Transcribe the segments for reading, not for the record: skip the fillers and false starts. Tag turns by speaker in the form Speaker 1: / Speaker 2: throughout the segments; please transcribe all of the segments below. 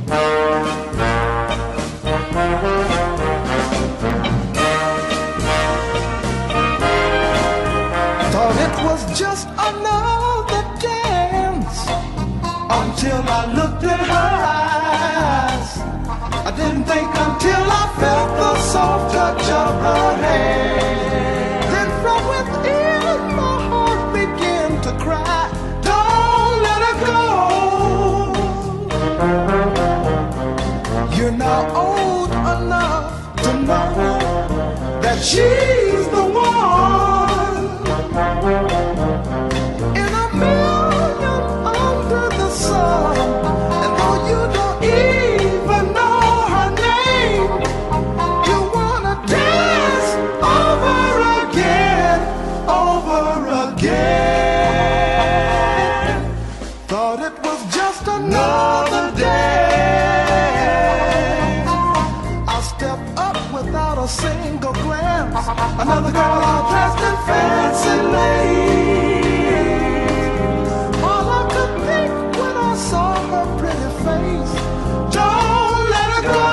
Speaker 1: Thought it was just another dance until I looked in her eyes. I didn't think until I felt the soft touch of her hand. Then from within my heart began to cry, don't let her go. You're now old enough to know that she's the one. In a million under the sun, and though you don't even know her name, you wanna dance over again, over again. Thought it was just another day. I stepped up without a single glance. Another girl all dressed in fancy lace. All I could think when I saw her pretty face, don't let her go.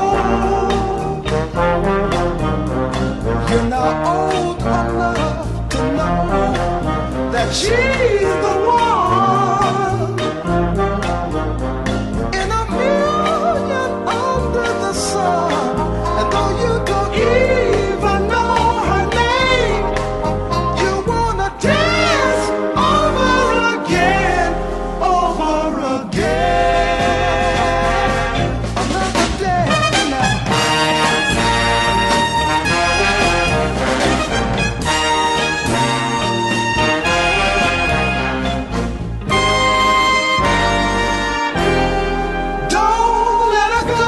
Speaker 1: You're now old enough to know that she's the one. In a million under the sun, and though you don't even know her name, you wanna dance over again, over again. Another day now. Don't let her go.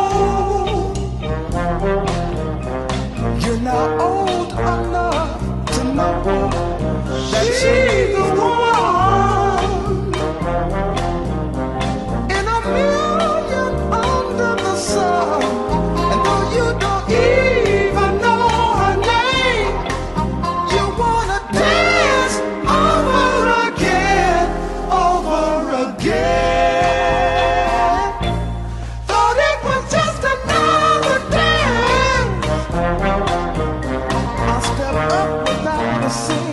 Speaker 1: You're now old enough to know that she's the one. In a million under the sun, and though you don't even know her name, you wanna dance over again, over again. Thought it was just another dance. I stepped up without a single